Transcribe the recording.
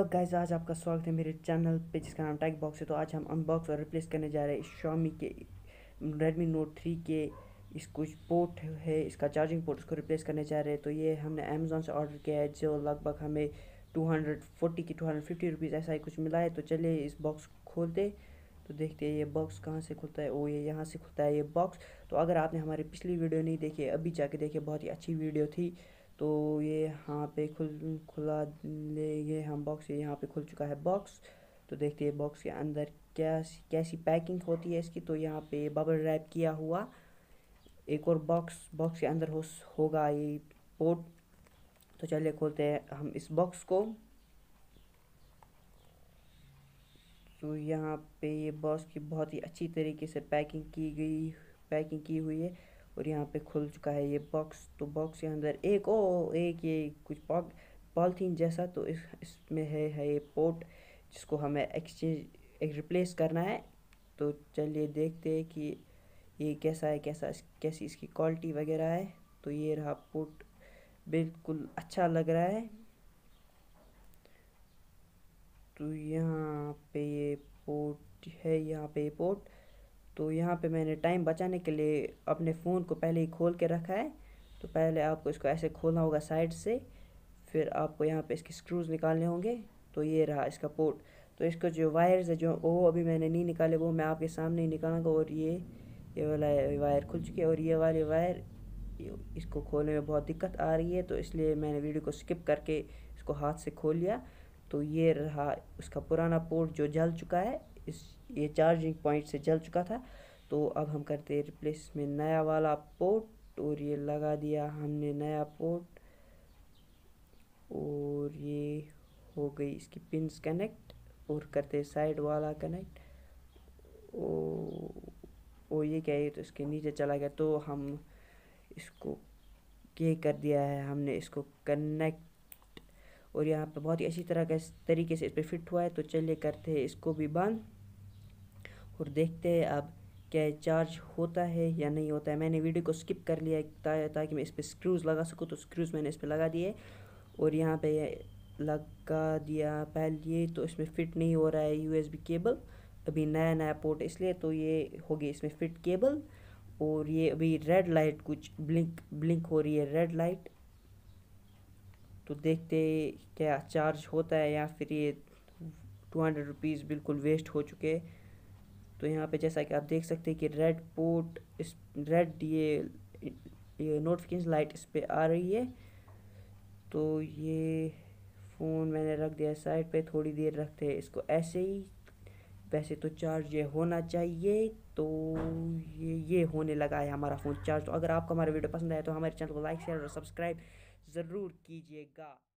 Guys, आज आपका स्वागत है मेरे चैनल पे जिसका नाम टेक बॉक्स है। तो आज हम अनबॉक्स और रिप्लेस करने जा रहे हैं Xiaomi के Redmi Note 3 के इस कुछ पोर्ट है, इसका चार्जिंग पोर्ट, इसको रिप्लेस करने जा रहे हैं। तो ये हमने अमेज़ॉन से ऑर्डर किया है, जो लगभग हमें 240 की 250 रुपीज़ ऐसा ही कुछ मिला है। तो चलिए इस बॉक्स खोलते, तो देखते हैं ये बॉक्स कहाँ से खुलता है। ओ, ये यहाँ से खुलता है ये बॉक्स। तो अगर आपने हमारी पिछली वीडियो नहीं देखी है, अभी जाके देखिए, बहुत ही अच्छी वीडियो थी। तो ये यहाँ पे खुला ले, ये हम बॉक्स, ये यहाँ पे खुल चुका है बॉक्स। तो देखते हैं बॉक्स के अंदर क्या कैसी पैकिंग होती है इसकी। तो यहाँ पे बबल रैप किया हुआ एक और बॉक्स के अंदर होगा ये पोर्ट। तो चलिए खोलते हैं हम इस बॉक्स को। तो यहाँ पे ये बॉक्स की बहुत ही अच्छी तरीके से पैकिंग की हुई है और यहाँ पे खुल चुका है ये बॉक्स। तो बॉक्स के अंदर एक ये कुछ पॉलीथीन जैसा, तो इसमें है ये पोर्ट जिसको हमें एक रिप्लेस करना है। तो चलिए देखते हैं कि ये कैसा है, कैसी इसकी क्वालिटी वगैरह है। तो ये रहा पोर्ट, बिल्कुल अच्छा लग रहा है। तो यहाँ पे ये पोर्ट है, यहाँ पे ये पोर्ट। तो यहाँ पे मैंने टाइम बचाने के लिए अपने फ़ोन को पहले ही खोल के रखा है। तो पहले आपको इसको ऐसे खोलना होगा साइड से, फिर आपको यहाँ पे इसके स्क्रूज़ निकालने होंगे। तो ये रहा इसका पोर्ट। तो इसका जो वायर्स है, जो वो अभी मैंने नहीं निकाले, वो मैं आपके सामने ही निकालूंगा। और ये वाला वायर खुल चुकी है और ये वाले वायर, इसको खोलने में बहुत दिक्कत आ रही है। तो इसलिए मैंने वीडियो को स्किप करके इसको हाथ से खोल लिया। तो ये रहा उसका पुराना पोर्ट जो जल चुका है, ये चार्जिंग पॉइंट से जल चुका था। तो अब हम करते हैं रिप्लेस में नया वाला पोर्ट। और ये लगा दिया हमने नया पोर्ट और ये हो गई इसकी पिंस कनेक्ट। और करते हैं साइड वाला कनेक्ट। ओ ये क्या है, तो इसके नीचे चला गया। तो हम इसको ये कर दिया है हमने इसको कनेक्ट। और यहाँ पे बहुत ही अच्छी तरीके से इस पर फिट हुआ है। तो चलिए करते हैं इसको भी बंद और देखते हैं अब क्या चार्ज होता है या नहीं होता है। मैंने वीडियो को स्किप कर लिया ताकि मैं इस पर स्क्रूज़ लगा सकूँ। तो स्क्रूज़ मैंने इस पर लगा दिए और यहाँ पे लगा दिया पहले ये। तो इसमें फ़िट नहीं हो रहा है यूएसबी केबल, अभी नया पोर्ट, इसलिए। तो ये होगी इसमें फ़िट केबल। और ये अभी रेड लाइट कुछ ब्लिंक हो रही है, रेड लाइट। तो देखते क्या चार्ज होता है या फिर ये 200 रुपीज़ बिल्कुल वेस्ट हो चुके। तो यहाँ पे जैसा कि आप देख सकते हैं कि रेड पोर्ट, इस रेड ये नोटिफिकेशन लाइट इस पर आ रही है। तो ये फ़ोन मैंने रख दिया साइड पे, थोड़ी देर रखते हैं इसको ऐसे ही। वैसे तो चार्ज ये होना चाहिए। तो ये होने लगा है हमारा फ़ोन चार्ज। तो अगर आपको हमारा वीडियो पसंद आया तो हमारे चैनल को लाइक शेयर और सब्सक्राइब ज़रूर कीजिएगा।